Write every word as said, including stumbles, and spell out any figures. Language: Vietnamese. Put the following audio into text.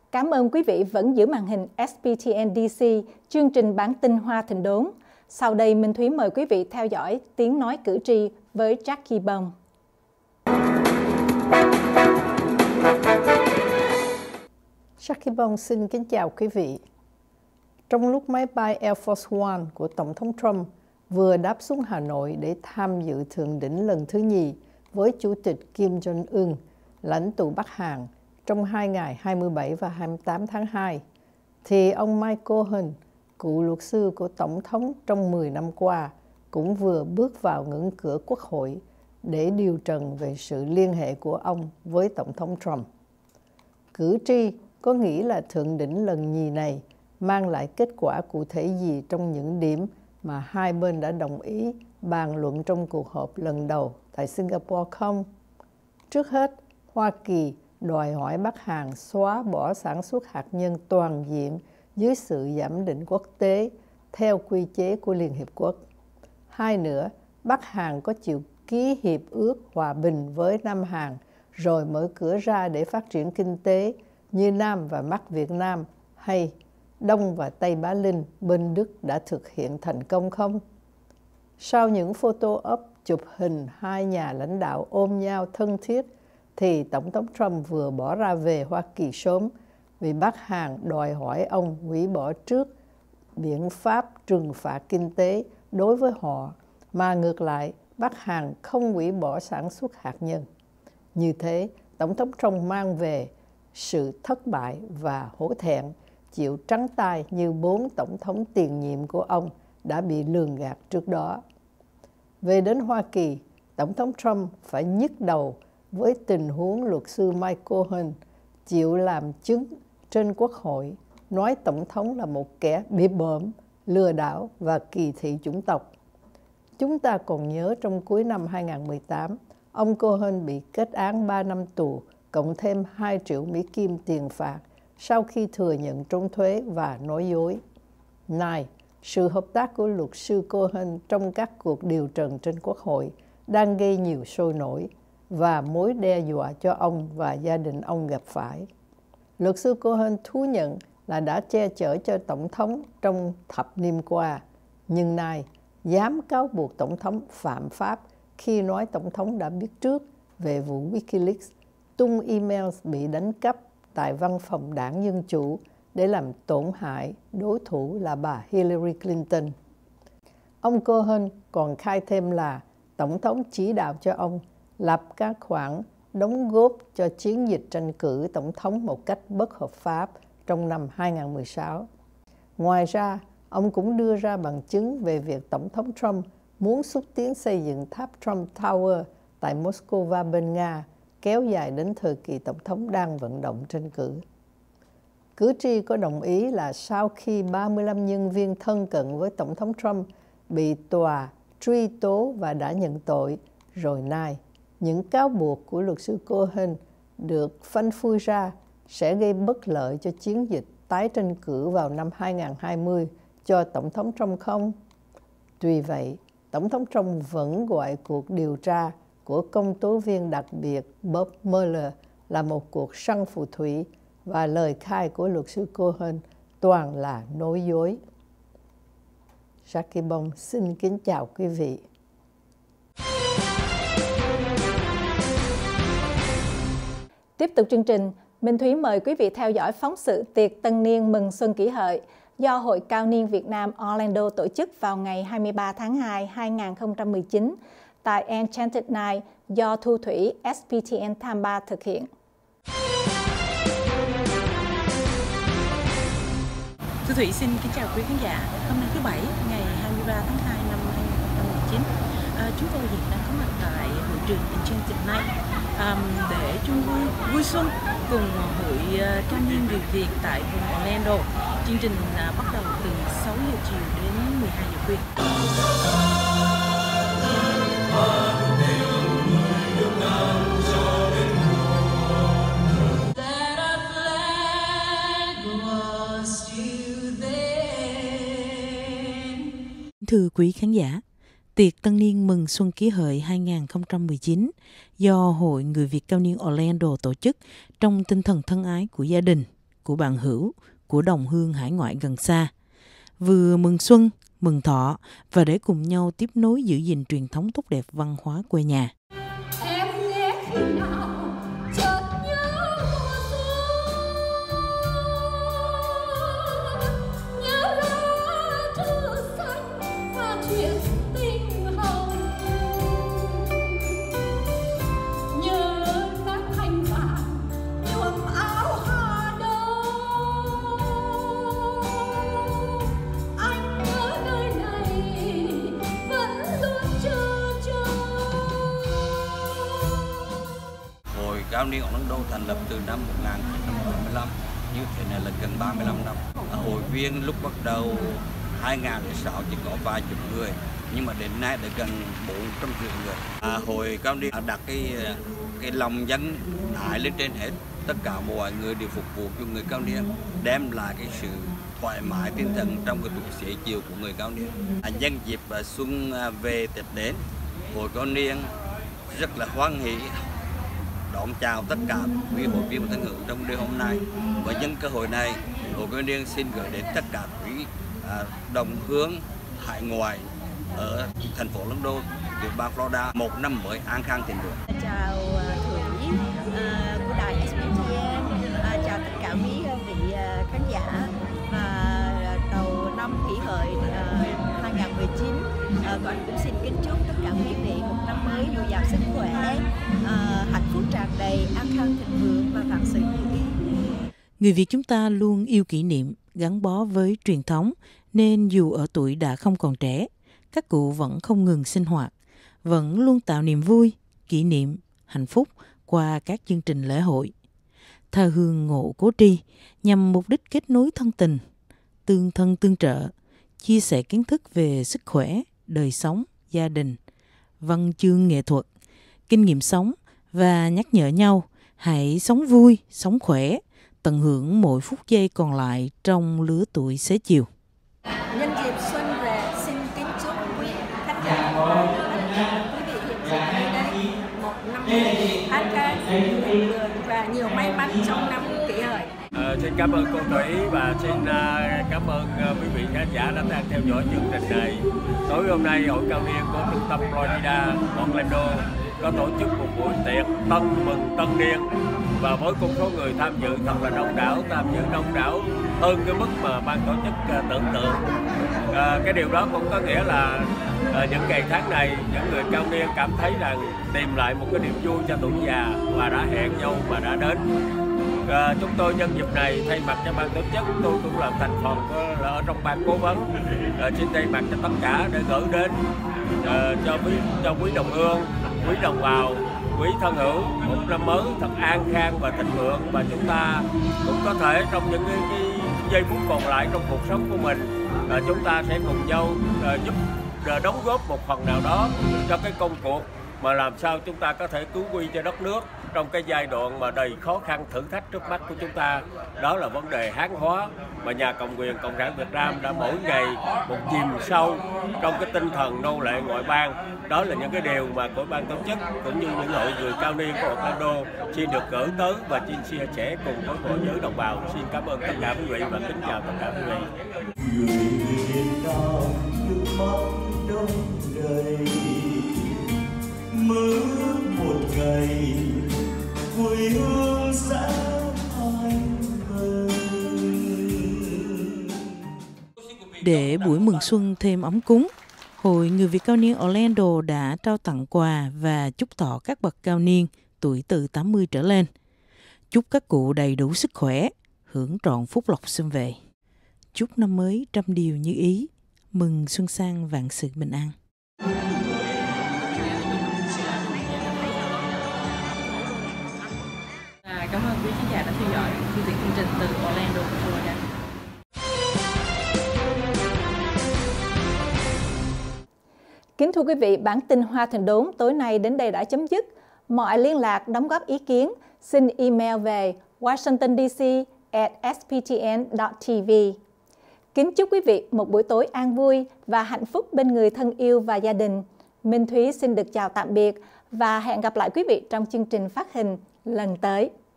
Cảm ơn quý vị vẫn giữ màn hình ét pê tê en đê xê, chương trình bản tin Hoa Thịnh Đốn. Sau đây, Minh Thúy mời quý vị theo dõi tiếng nói cử tri với Jackie Bông. Jackie Bông xin kính chào quý vị. Trong lúc máy bay Air Force One của Tổng thống Trump vừa đáp xuống Hà Nội để tham dự thượng đỉnh lần thứ nhì với Chủ tịch Kim Jong-un, lãnh tụ Bắc Hàn, trong hai ngày hai mươi bảy và hai mươi tám tháng hai, thì ông Mike Cohen, cựu luật sư của Tổng thống trong mười năm qua, cũng vừa bước vào ngưỡng cửa Quốc hội để điều trần về sự liên hệ của ông với Tổng thống Trump. Cử tri có nghĩ là thượng đỉnh lần nhì này mang lại kết quả cụ thể gì trong những điểm mà hai bên đã đồng ý bàn luận trong cuộc họp lần đầu tại Singapore không? Trước hết, Hoa Kỳ đòi hỏi Bắc Hàn xóa bỏ sản xuất hạt nhân toàn diện dưới sự giám định quốc tế theo quy chế của Liên Hiệp Quốc. Hai nữa, Bắc Hàn có chịu ký hiệp ước hòa bình với Nam Hàn rồi mở cửa ra để phát triển kinh tế như Nam và Bắc Việt Nam hay Đông và Tây Bá Linh bên Đức đã thực hiện thành công không? Sau những photo op chụp hình hai nhà lãnh đạo ôm nhau thân thiết, thì Tổng thống Trump vừa bỏ ra về Hoa Kỳ sớm vì Bắc Hàn đòi hỏi ông hủy bỏ trước biện pháp trừng phạt kinh tế đối với họ, mà ngược lại Bắc Hàn không hủy bỏ sản xuất hạt nhân. Như thế, Tổng thống Trump mang về sự thất bại và hổ thẹn, chịu trắng tay như bốn tổng thống tiền nhiệm của ông đã bị lường gạt trước đó. Về đến Hoa Kỳ, Tổng thống Trump phải nhức đầu với tình huống luật sư Mike Cohen chịu làm chứng trên Quốc hội, nói Tổng thống là một kẻ bịp bợm, lừa đảo và kỳ thị chủng tộc. Chúng ta còn nhớ trong cuối năm hai nghìn không trăm mười tám, ông Cohen bị kết án ba năm tù, cộng thêm hai triệu Mỹ Kim tiền phạt sau khi thừa nhận trốn thuế và nói dối. Này, sự hợp tác của luật sư Cohen trong các cuộc điều trần trên Quốc hội đang gây nhiều sôi nổi và mối đe dọa cho ông và gia đình ông gặp phải. Luật sư Cohen thú nhận là đã che chở cho Tổng thống trong thập niên qua, nhưng nay dám cáo buộc Tổng thống phạm pháp khi nói Tổng thống đã biết trước về vụ Wikileaks tung email bị đánh cắp tại văn phòng đảng Dân Chủ để làm tổn hại đối thủ là bà Hillary Clinton. Ông Cohen còn khai thêm là Tổng thống chỉ đạo cho ông lập các khoản đóng góp cho chiến dịch tranh cử Tổng thống một cách bất hợp pháp trong năm hai nghìn không trăm mười sáu. Ngoài ra, ông cũng đưa ra bằng chứng về việc Tổng thống Trump muốn xúc tiến xây dựng tháp Trump Tower tại Moscow bên Nga, kéo dài đến thời kỳ Tổng thống đang vận động tranh cử. Cử tri có đồng ý là sau khi ba mươi lăm nhân viên thân cận với Tổng thống Trump bị tòa truy tố và đã nhận tội, rồi nay những cáo buộc của luật sư Cohen được phanh phui ra sẽ gây bất lợi cho chiến dịch tái tranh cử vào năm hai nghìn không trăm hai mươi cho Tổng thống Trump không? Tuy vậy, Tổng thống Trump vẫn gọi cuộc điều tra của công tố viên đặc biệt Bob Mueller là một cuộc săn phù thủy và lời khai của luật sư Cohen toàn là nói dối. Jackie Bông xin kính chào quý vị. Tiếp tục chương trình, Minh Thúy mời quý vị theo dõi phóng sự tiệc tân niên mừng Xuân Kỷ Hợi do Hội Cao niên Việt Nam Orlando tổ chức vào ngày hai mươi ba tháng hai năm hai nghìn không trăm mười chín tại Enchanted Night do Thu Thủy ét pê tê en Tampa thực hiện. Thu Thủy xin kính chào quý khán giả. Hôm nay thứ Bảy, ngày hai mươi ba tháng hai năm hai nghìn không trăm mười chín, à, chúng tôi hiện đang có mặt tại hội trường Enchanted Night um, để chung vui vui xuân cùng hội uh, cao niên người Việt tại vùng Orlando. Chương trình uh, bắt đầu từ sáu giờ chiều đến mười hai giờ khuya. Thưa quý khán giả, tiệc tân niên mừng Xuân Kỷ Hợi hai nghìn không trăm mười chín do Hội Người Việt Cao niên Orlando tổ chức trong tinh thần thân ái của gia đình, của bạn hữu, của đồng hương hải ngoại gần xa. Vừa mừng xuân, mừng thọ và để cùng nhau tiếp nối giữ gìn truyền thống tốt đẹp văn hóa quê nhà. Em nghe khi nào chợt nhớ mùa xuân, nhớ ra thư xanh và chuyện tình hồng, nhớ nát thanh vàng nhuộm áo hà đông. Anh nhớ nơi này vẫn luôn chờ chờ. Hội Cao niên Orlando thành lập từ năm một nghìn chín trăm bảy mươi lăm, như thế này là gần ba mươi lăm năm. Hội viên lúc bắt đầu hai nghìn lẻ sáu chỉ có vài chục người, nhưng mà đến nay đã gần bốn trăm rưỡi người. À, Hội Cao niên đặt cái cái lòng dân ái lên trên hết, tất cả mọi người đều phục vụ cho người cao niên, đem lại cái sự thoải mái tinh thần trong cái tuổi xế chiều của người cao niên. À, nhân dịp xuân về Tết đến, Hội Cao niên rất là hoan hỷ đón chào tất cả quý hội viên và thân hữu trong đêm hôm nay. Và nhân cơ hội này, Hội Cao niên xin gửi đến tất cả quý à, đồng hương hải ngoại ở thành phố Orlando, tiểu bang Florida một năm mới an khang thịnh vượng. Chào Thủy uh, của đài ét pê tê en, uh, chào tất cả quý vị uh, khán giả. Và đầu năm Kỷ Hợi uh, hai nghìn không trăm mười chín, uh, con cũng xin kính chúc tất cả quý vị một năm mới dồi dào sức khỏe, uh, hạnh phúc tràn đầy, an khang thịnh vượng và vạn sự như ý. Người Việt chúng ta luôn yêu kỷ niệm, gắn bó với truyền thống, nên dù ở tuổi đã không còn trẻ, các cụ vẫn không ngừng sinh hoạt, vẫn luôn tạo niềm vui, kỷ niệm, hạnh phúc qua các chương trình lễ hội. Thờ hương ngộ cố tri nhằm mục đích kết nối thân tình, tương thân tương trợ, chia sẻ kiến thức về sức khỏe, đời sống, gia đình, văn chương nghệ thuật, kinh nghiệm sống và nhắc nhở nhau hãy sống vui, sống khỏe, tận hưởng mỗi phút giây còn lại trong lứa tuổi xế chiều. Nhân dịp xuân về, xin kính chúc quý khán giả quý vị hiện diện ở đây một năm mới an khang thịnh vượng và nhiều may mắn trong năm Kỷ Hợi. À, xin cảm ơn cô Thủy và xin uh, cảm ơn uh, quý vị khán giả đã đang theo dõi chương trình này. Tối hôm nay Hội Cao niên của trung tâm Florida Orlando có tổ chức một buổi tiệc tân mừng tân niên, và với con số người tham dự thật là đông đảo, tham dự đông đảo hơn cái mức mà ban tổ chức uh, tưởng tượng. Uh, cái điều đó cũng có nghĩa là uh, những ngày tháng này những người cao niên cảm thấy rằng tìm lại một cái niềm vui cho tuổi già và đã hẹn nhau và đã đến. À, chúng tôi nhân dịp này thay mặt cho ban tổ chức, tôi cũng làm thành phần của, là ở trong ban cố vấn, à, xin thay mặt cho tất cả để gửi đến à, cho quý cho quý đồng hương, quý đồng bào, quý thân hữu một năm mới thật an khang và thịnh vượng, và chúng ta cũng có thể trong những cái, cái giây phút còn lại trong cuộc sống của mình, à, chúng ta sẽ cùng nhau à, giúp à, đóng góp một phần nào đó cho cái công cuộc mà làm sao chúng ta có thể cứu nguy cho đất nước trong cái giai đoạn mà đầy khó khăn thử thách trước mắt của chúng ta. Đó là vấn đề hán hóa mà nhà cầm quyền Cộng sản Việt Nam đã mỗi ngày một chìm sâu trong cái tinh thần nô lệ ngoại bang. Đó là những cái điều mà của ban tổ chức cũng như những hội người cao niên của Orlando xin được gửi tới và xin chia sẻ cùng với hội giới đồng bào. Xin cảm ơn tất cả quý vị và kính chào tất cả quý vị. Mơ một ngày quê hương sẽ anh về. Để buổi mừng xuân thêm ấm cúng, Hội Người Việt Cao niên Orlando đã trao tặng quà và chúc thọ các bậc cao niên tuổi từ tám mươi trở lên. Chúc các cụ đầy đủ sức khỏe, hưởng trọn phúc lộc xuân về. Chúc năm mới trăm điều như ý, mừng xuân sang vạn sự bình an. Cảm ơn quý khán giả đã theo dõi chương trình chương trình từ Orlando, Florida. Kính thưa quý vị, bản tin Hoa Thịnh Đốn tối nay đến đây đã chấm dứt. Mọi liên lạc, đóng góp ý kiến xin email về washington d c at s p t n dot t v. Kính chúc quý vị một buổi tối an vui và hạnh phúc bên người thân yêu và gia đình. Minh Thúy xin được chào tạm biệt và hẹn gặp lại quý vị trong chương trình phát hình lần tới.